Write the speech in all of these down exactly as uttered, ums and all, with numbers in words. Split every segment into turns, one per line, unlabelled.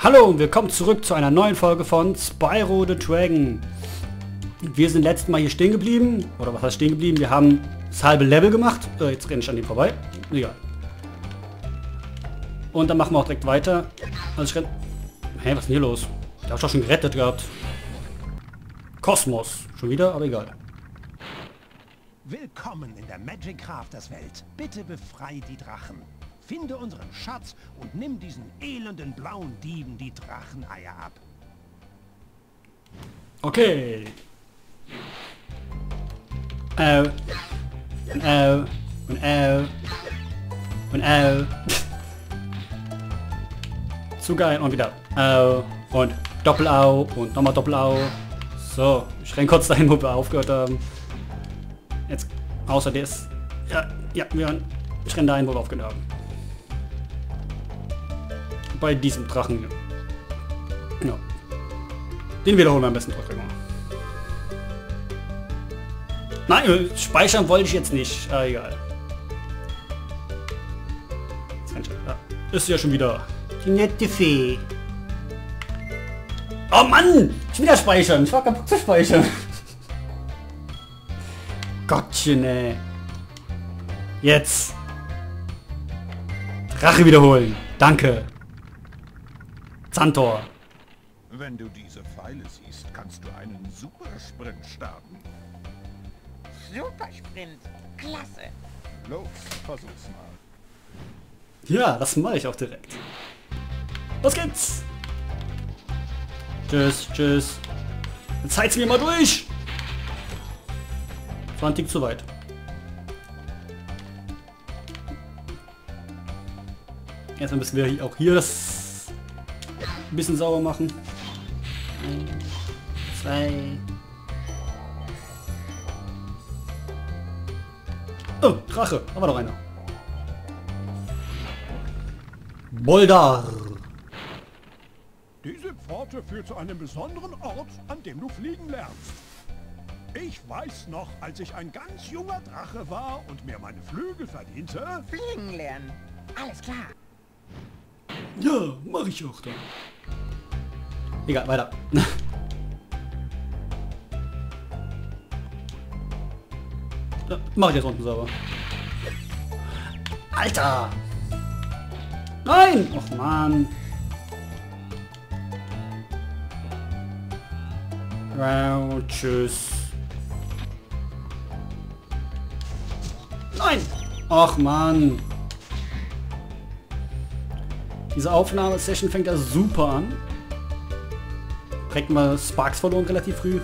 Hallo und willkommen zurück zu einer neuen Folge von Spyro the Dragon. Wir sind letztes Mal hier stehen geblieben, oder was heißt stehen geblieben? Wir haben das halbe Level gemacht. Äh, jetzt renne ich an dem vorbei. Egal. Und dann machen wir auch direkt weiter. Also ich renn... Hä, was ist denn hier los? Ich habe doch schon gerettet gehabt. Kosmos. Schon wieder, aber egal.
Willkommen in der Magic Crafters Welt. Bitte befrei die Drachen. Finde unseren Schatz und nimm diesen elenden blauen Dieben die Dracheneier ab.
Okay. Äh. Äh. Und äh. Und äh. Zu geil. Und wieder. Äh. Und Doppel-Au. Und nochmal Doppel-Au. So. Ich renn kurz dahin, wo wir aufgehört haben. Jetzt. Außer der ist. Ja. Ja. Wir, ich renn dahin, wo wir aufgehört haben. Bei diesem Drachen hier. Ja. Den wiederholen wir am besten trotzdem mal. Nein, speichern wollte ich jetzt nicht. Ah, egal. Ja, ist ja schon wieder die nette Fee. Oh Mann! Schon wieder speichern. Ich war kaputt zu speichern. Gottchen, ey. Jetzt. Drache wiederholen. Danke. Zantor.
Wenn du diese Pfeile siehst, kannst du einen Supersprint starten.
Supersprint. Klasse.
Los, versuch's mal.
Ja, das mache ich auch direkt. Los geht's. Tschüss, tschüss. Jetzt heiz mir mal durch. Das war ein Tick zu weit. Erstmal müssen wir hier auch hier das ein bisschen sauber machen. Ein, zwei. Oh, Drache. Da war doch einer. Boldar.
Diese Pforte führt zu einem besonderen Ort, an dem du fliegen lernst. Ich weiß noch, als ich ein ganz junger Drache war und mir meine Flügel verdiente.
Fliegen lernen. Alles klar.
Ja, mache ich auch dann. Egal, weiter. Ja, mach ich jetzt unten sauber. Alter! Nein! Och Mann! Wow, tschüss. Nein! Och Mann! Diese Aufnahmesession fängt ja super an. Direkt mal Sparks verloren relativ früh.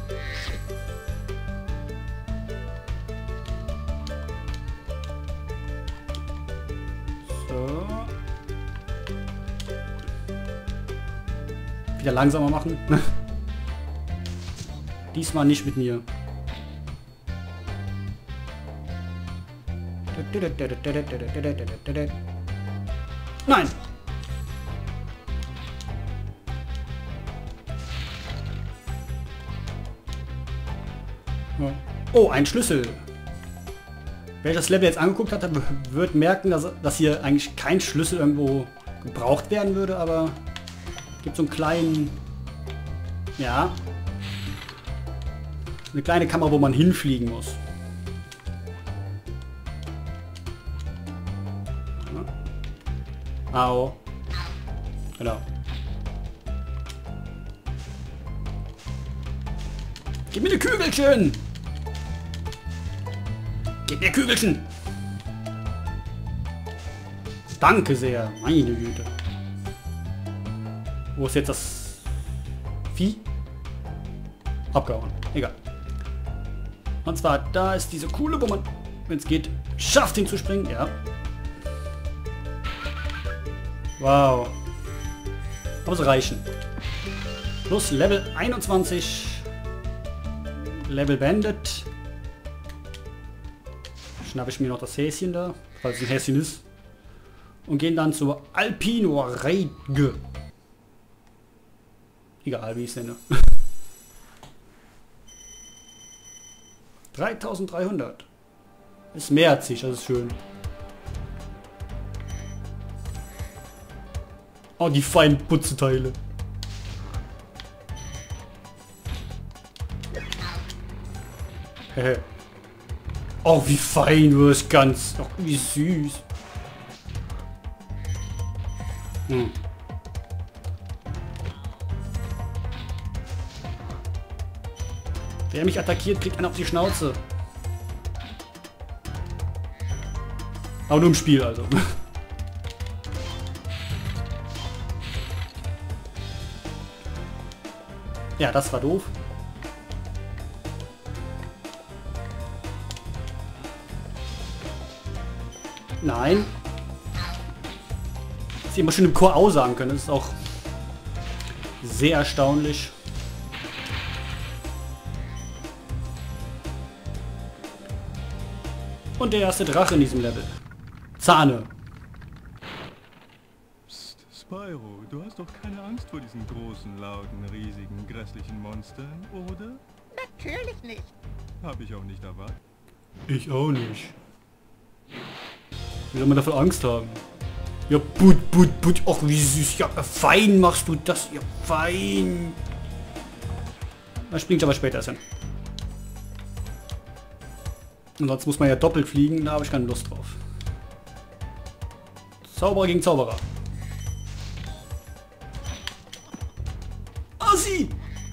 So. Wieder langsamer machen. Diesmal nicht mit mir. Nein! Oh, ein Schlüssel. Wer das Level jetzt angeguckt hat, wird merken, dass, dass hier eigentlich kein Schlüssel irgendwo gebraucht werden würde, aber es gibt so einen kleinen... Ja. Eine kleine Kamera, wo man hinfliegen muss. Ja. Au. Genau. Gib mir die Kügelchen! Gib mir Kügelchen! Danke sehr, meine Güte. Wo ist jetzt das Vieh? Abgehauen. Egal. Und zwar, da ist diese Kuhle, wo man, wenn es geht, schafft hinzuspringen. Ja. Wow. Aber es reichen. Plus Level einundzwanzig. Level beendet. Schnappe ich mir noch das Häschen da, falls es ein Häschen ist. Und gehen dann zur Alpino Reige. Egal, wie ich es nenne. dreitausenddreihundert. Ist mehr als ich, das ist schön. Oh, die feinen Putzeteile. Oh, wie fein du es ganz. Oh, wie süß. Hm. Wer mich attackiert, kriegt einen auf die Schnauze. Aber nur im Spiel, also. Ja, das war doof. Nein. Dass sie immer schon im Chor Au sagen können, das ist auch sehr erstaunlich. Und der erste Drache in diesem Level. Zahne.
Psst, Spyro, du hast doch keine Angst vor diesen großen, lauten, riesigen, grässlichen Monstern, oder?
Natürlich nicht.
Hab ich auch nicht erwartet.
Ich auch nicht. Wie soll man dafür Angst haben? Ja, put, put, put. Och, wie süß. Ja, fein machst du das. Ja, fein. Da springt aber später erst hin. Und sonst muss man ja doppelt fliegen. Da habe ich keine Lust drauf. Zauberer gegen Zauberer. Assi!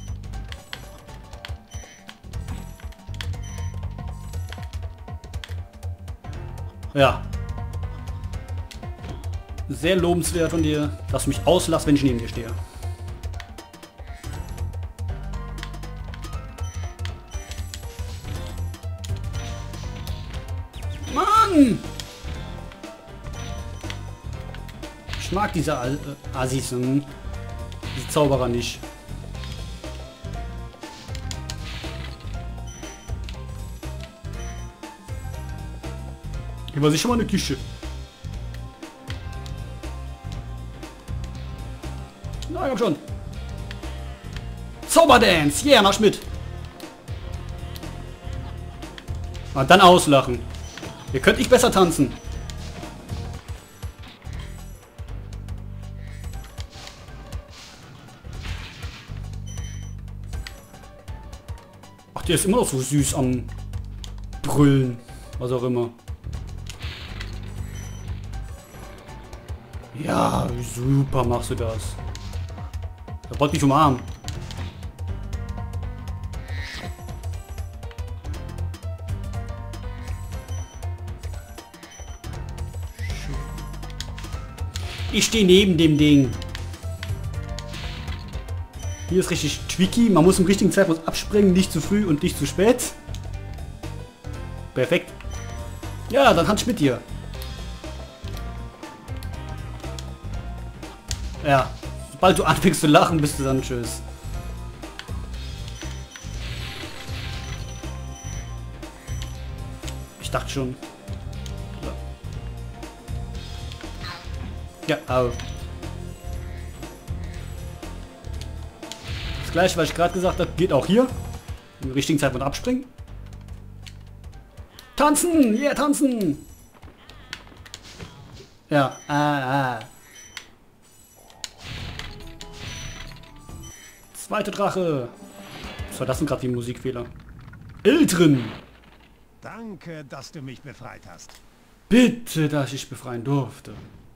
Ja. Sehr lobenswert von dir, dass du mich auslässt, wenn ich neben dir stehe. Mann! Ich mag diese Al äh, Assis, hm? Diese Zauberer nicht. Hier war sicher mal eine Küche. Na, komm schon. Zauberdance! Yeah, mach mit! Und dann auslachen. Ihr könnt nicht besser tanzen. Ach, der ist immer noch so süß am Brüllen. Was auch immer. Ja, super machst du das. Er wollte mich umarmen. Ich stehe neben dem Ding. Hier ist richtig tricky. Man muss im richtigen Zeitpunkt abspringen. Nicht zu früh und nicht zu spät. Perfekt. Ja, dann Hand mit dir. Ja. Sobald du anfängst zu lachen, bist du dann tschüss. Ich dachte schon. Ja, au. Das gleiche, was ich gerade gesagt habe, geht auch hier. Im richtigen Zeitpunkt abspringen. Tanzen! Yeah, tanzen! Ja, ah, ah. Zweite Drache. Was war das denn gerade wie ein Musikfehler? Iltrin!
Danke, dass du mich befreit hast.
Bitte, dass ich befreien durfte.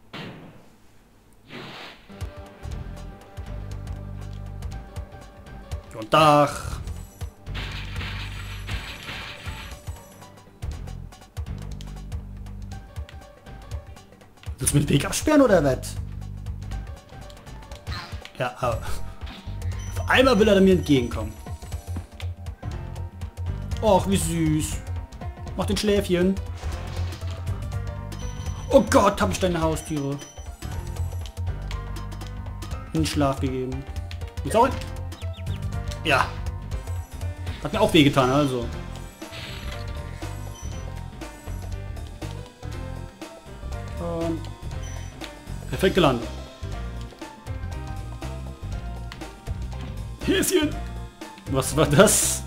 Und Dach. Willst du mit Weg absperren oder was? Ja, aber auf einmal will er mir entgegenkommen. Och, wie süß. Mach den Schläfchen. Oh Gott, habe ich deine Haustiere in den Schlaf gegeben. Ist auch ein... Ja. Hat mir auch wehgetan, also. Und perfekt gelandet. Häschen! Was war das?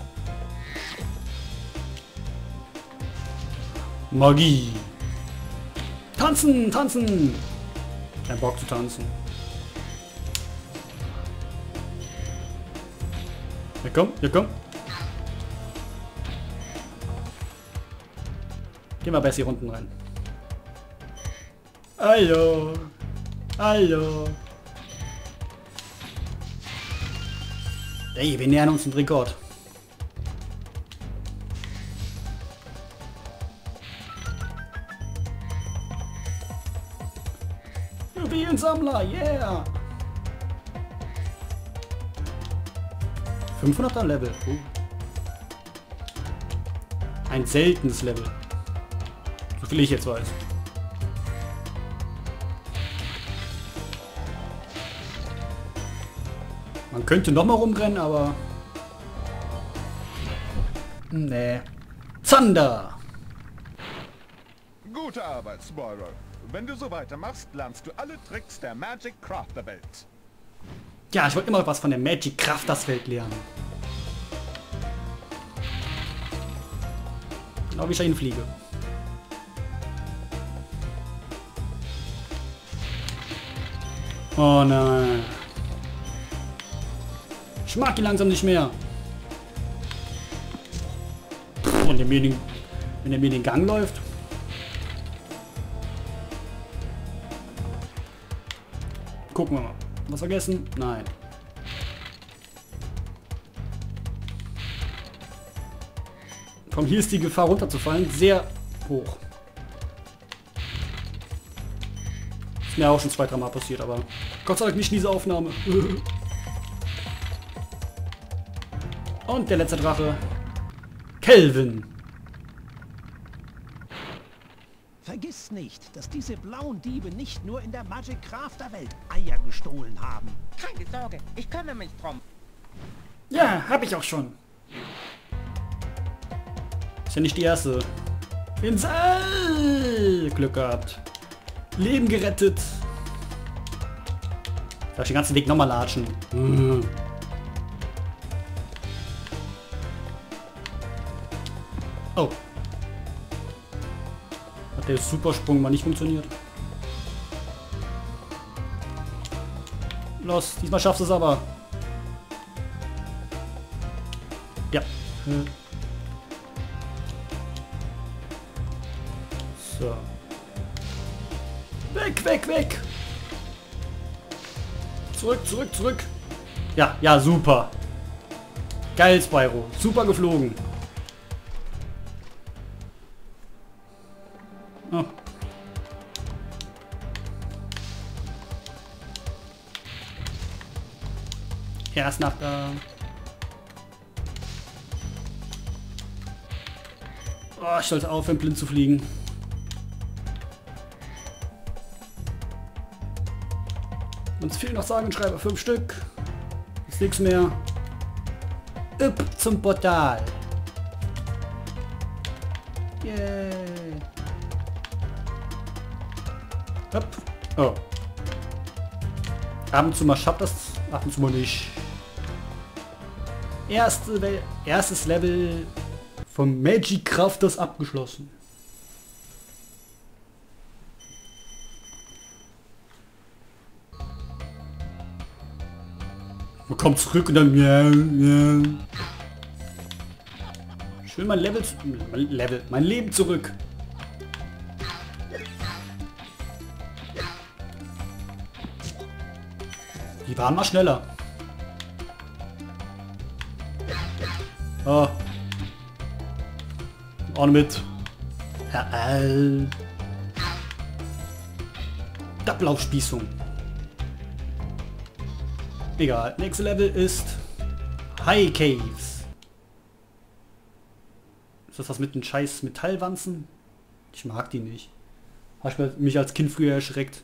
Magie. Tanzen, tanzen! Kein Bock zu tanzen. Ja komm, ja komm. Gehen wir besser hier unten rein. Hallo. Hallo. Ey, wir nähern uns den Rekord. Juwelensammler, yeah! fünfhunderter Level. Uh. Ein seltenes Level. So viel ich jetzt weiß. Man könnte noch mal rumrennen, aber... Nee. Zander!
Gute Arbeit, Spyro. Wenn du so weitermachst, lernst du alle Tricks der Magic Crafter Welt.
Ja, ich wollte immer was von der Magic Crafters Welt lernen. Genau wie ich dahin fliege. Oh nein. Ich mag die langsam nicht mehr. Pff, wenn der mir den, wenn der mir den Gang läuft. Gucken wir mal. Was vergessen? Nein. Komm, hier ist die Gefahr runterzufallen sehr hoch. Ist mir auch schon zwei, drei Mal passiert, aber Gott sei Dank nicht in dieser Aufnahme. Und der letzte Drache. Kelvin.
Vergiss nicht, dass diese blauen Diebe nicht nur in der Magic Crafter Welt Eier gestohlen haben.
Keine Sorge, ich kümmere mich drum.
Ja, hab ich auch schon. Ist ja nicht die erste. Insel! Glück gehabt. Leben gerettet. Darf ich den ganzen Weg nochmal latschen? Hm. Oh. Hat der Supersprung mal nicht funktioniert? Los, diesmal schaffst du es aber. Ja. Hm. So. Weg, weg, weg! Zurück, zurück, zurück! Ja, ja, super! Geil, Spyro. Super geflogen. Oh. Erst nach da. Oh, ich sollte aufhören, blind zu fliegen. Uns fehlen noch sagen und schreibe fünf Stück. Ist nichts mehr. Üpp zum Portal. Yay. Hopp. Oh. Ab und zu mal schafft das, ab und zu mal nicht. Erste Wel erstes Level vom Magic Crafters abgeschlossen. Man kommt zurück und dann... Ja, ja. Ich will mein Level... Mein Level... Mein Leben zurück. Die waren mal schneller. Oh. Auch mit. Ja, äh. Ablaufspießung. Egal. Nächste Level ist High Caves. Ist das was mit den scheiß Metallwanzen? Ich mag die nicht. Habe ich mich als Kind früher erschreckt.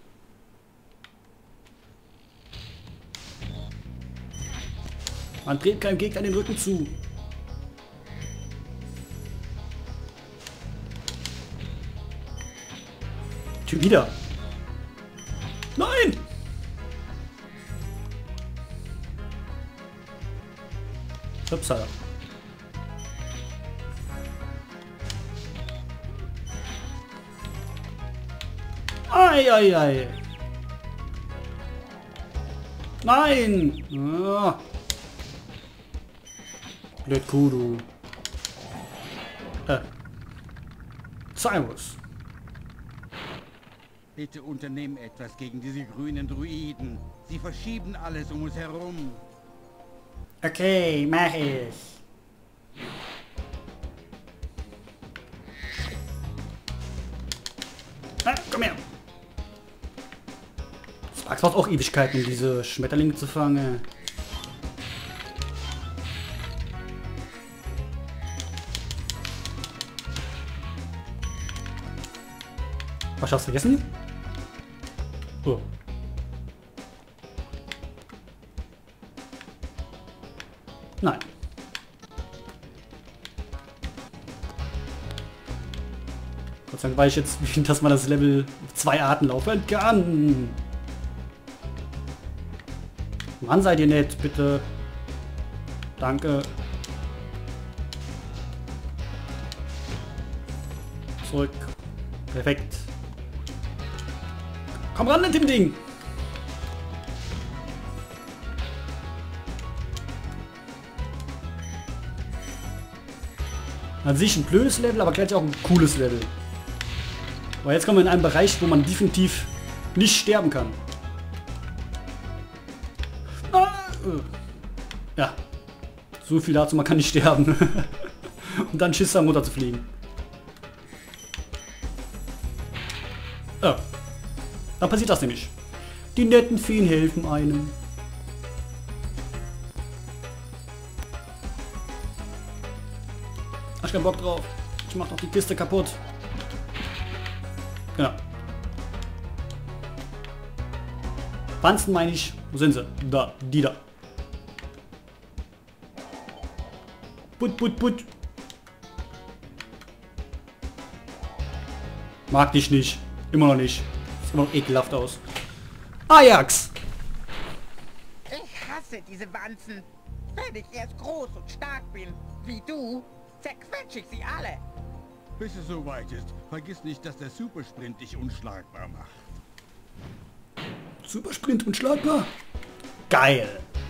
Man dreht keinem Gegner den Rücken zu. Typ wieder. Nein! Upsala. Ei, ei, ei. Nein! Ah. Blöd Kuh, du. Äh. Cyrus.
Bitte unternehmen etwas gegen diese grünen Druiden. Sie verschieben alles um uns herum.
Okay, mach ich. Ah, komm her. Sparx braucht auch Ewigkeiten, um diese Schmetterlinge zu fangen. Was hast du vergessen? Oh. Nein. Gott sei Dank weiß ich jetzt, dass man das Level auf zwei Arten laufen kann. Mann, seid ihr nett, bitte. Danke. Zurück. Perfekt. Komm ran mit dem Ding! An sich ein blödes Level, aber gleich auch ein cooles Level. Aber jetzt kommen wir in einen Bereich, wo man definitiv nicht sterben kann. Ah, äh. Ja. So viel dazu, man kann nicht sterben. Und dann Schiss am Mutter zu fliegen. Oh. Dann passiert das nämlich. Die netten Feen helfen einem. Hab ich keinen Bock drauf. Ich mach doch die Kiste kaputt. Genau. Wanzen meine ich. Wo sind sie? Da. Die da. Put, put, put. Mag dich nicht. Immer noch nicht. Sieht immer noch ekelhaft aus. Ajax!
Ich hasse diese Wanzen. Wenn ich erst groß und stark bin, wie du, zerquetsche ich sie alle.
Bis es soweit ist, vergiss nicht, dass der Supersprint dich unschlagbar macht.
Supersprint unschlagbar? Geil!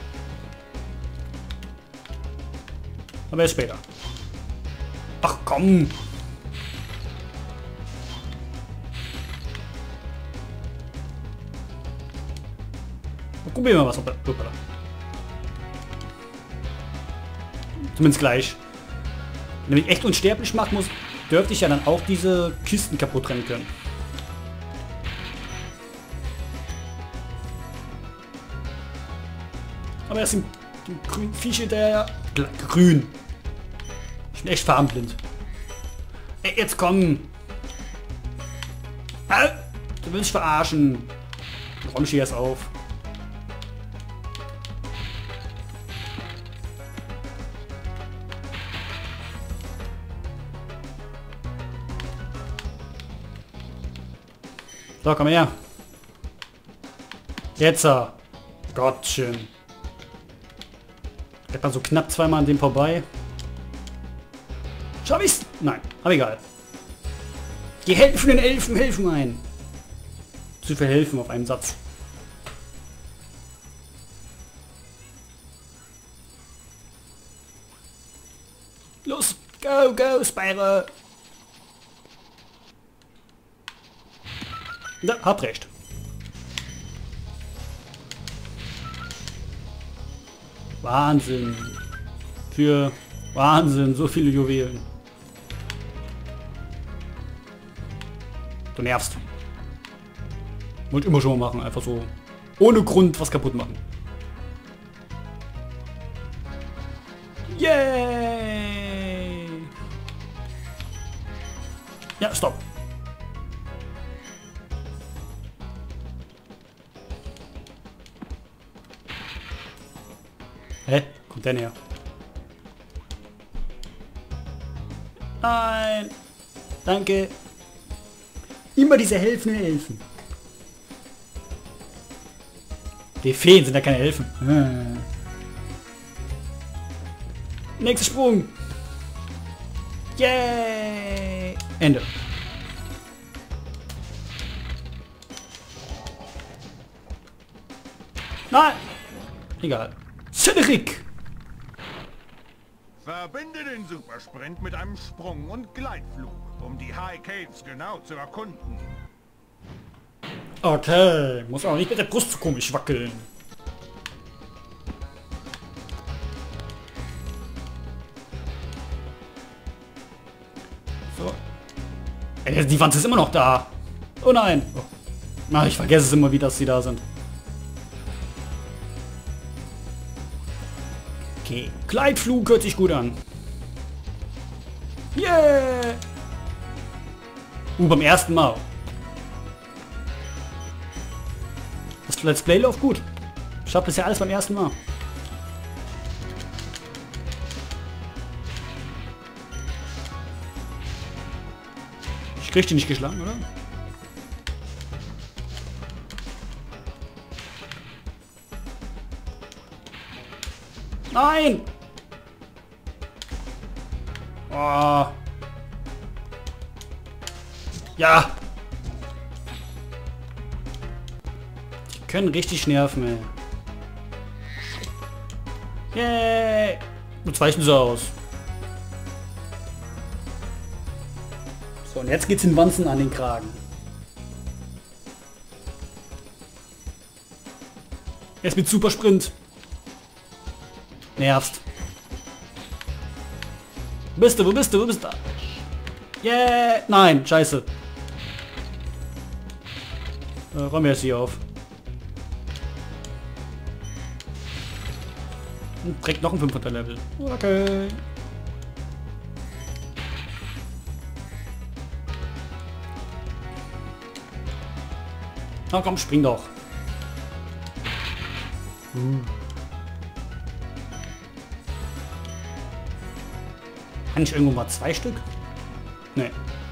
Aber erst später. Ach komm! Probieren wir was. Hoppala. Zumindest gleich. Wenn ich echt unsterblich machen muss, dürfte ich ja dann auch diese Kisten kaputt rennen können. Aber erst im, im grünen Viech hinterher. Grün. Ich bin echt farbenblind. Ey, jetzt komm. Ah, du willst verarschen. Räum ich hier erst auf. So, komm her. Jetzt. Gottchen. Geht man so knapp zweimal an dem vorbei. Schaff ich's? Nein, aber egal. Die helfenden Elfen helfen ein. Zu viel helfen auf einen Satz. Los, go, go, Spyro. Ja, habt recht. Wahnsinn. Für Wahnsinn, so viele Juwelen. Du nervst. Wollte immer schon mal machen, einfach so. Ohne Grund was kaputt machen. Yay! Ja, stopp. Hä? Kommt der näher? Nein! Danke! Immer diese helfenden Elfen. Die Feen sind ja keine Elfen. Hm. Nächster Sprung! Yay! Ende. Nein! Egal. Cedric!
Verbinde den Supersprint mit einem Sprung und Gleitflug, um die High Caves genau zu erkunden.
Okay, muss auch nicht mit der Brust so komisch wackeln. So. Ey, die Wanze ist immer noch da. Oh nein. Oh. Na, ich vergesse es immer wieder, dass sie da sind. Okay, Gleitflug hört sich gut an. Yeah! Uh, beim ersten Mal. Das Let's Play läuft gut. Ich hab bisher alles beim ersten Mal. Ich krieg die nicht geschlagen, oder? Nein! Oh. Ja! Die können richtig nerven, ey. Yay! Jetzt weichen sie aus. So, und jetzt geht's den Wanzen an den Kragen. Jetzt mit Supersprint. Nervst. Wo bist du? Wo bist du? Wo bist du? Yeah! Nein, scheiße. Äh, räumen wir jetzt hier auf. Und direkt noch ein fünfhundert Level. Okay. Na komm, spring doch. Hm. Kann ich irgendwo mal zwei Stück? Nee.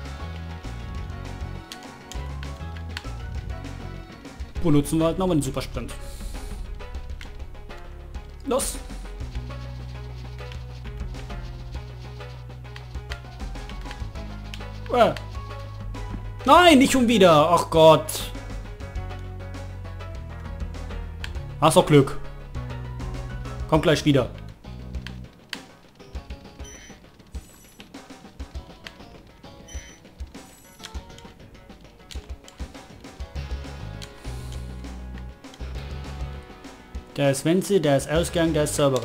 Benutzen wir halt nochmal den Supersprint. Los! Äh. Nein, nicht schon wieder! Ach Gott! Hast doch Glück. Kommt gleich wieder. Da ist Wenzel, da ist Ausgang, da ist Zauberer.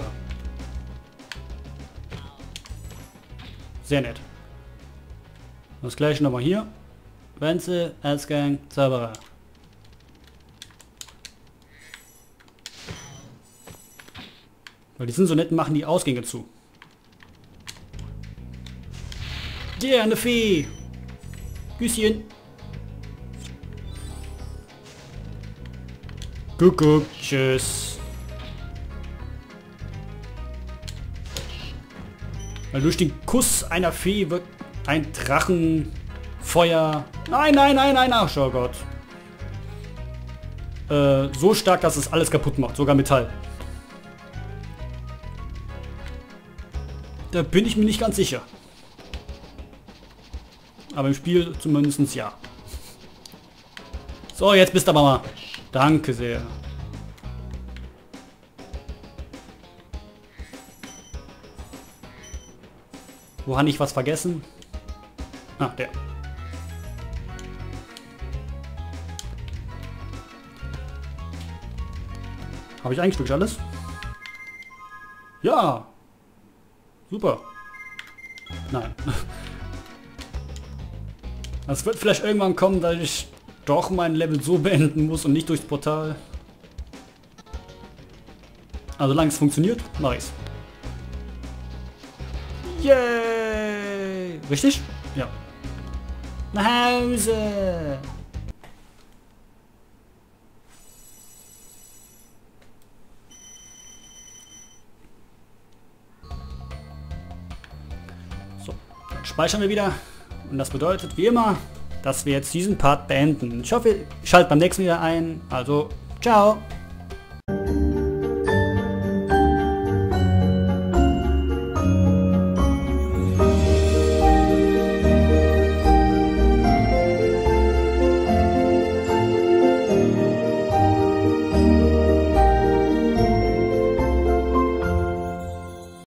Sehr nett. Das gleiche nochmal hier. Wenzel, Ausgang, Zauberer. Weil die sind so nett und machen die Ausgänge zu. Der, eine Fee. Küsschen. Kuckuck, tschüss. Weil durch den Kuss einer Fee wird ein Drachenfeuer... Nein, nein, nein, nein, ach, oh Gott. Äh, so stark, dass es alles kaputt macht, sogar Metall. Da bin ich mir nicht ganz sicher. Aber im Spiel zumindest ja. So, jetzt bist du aber mal. Danke sehr. Wo habe ich was vergessen? Ah, der. Habe ich eigentlich wirklich alles? Ja. Super. Nein. Es wird vielleicht irgendwann kommen, dass ich doch mein Level so beenden muss und nicht durchs Portal. Also solange es funktioniert, mache ich's. Yay! Richtig? Ja. Nach Hause! So, dann speichern wir wieder. Und das bedeutet wie immer, dass wir jetzt diesen Part beenden. Ich hoffe, ihr schaltet beim nächsten wieder ein. Also, ciao!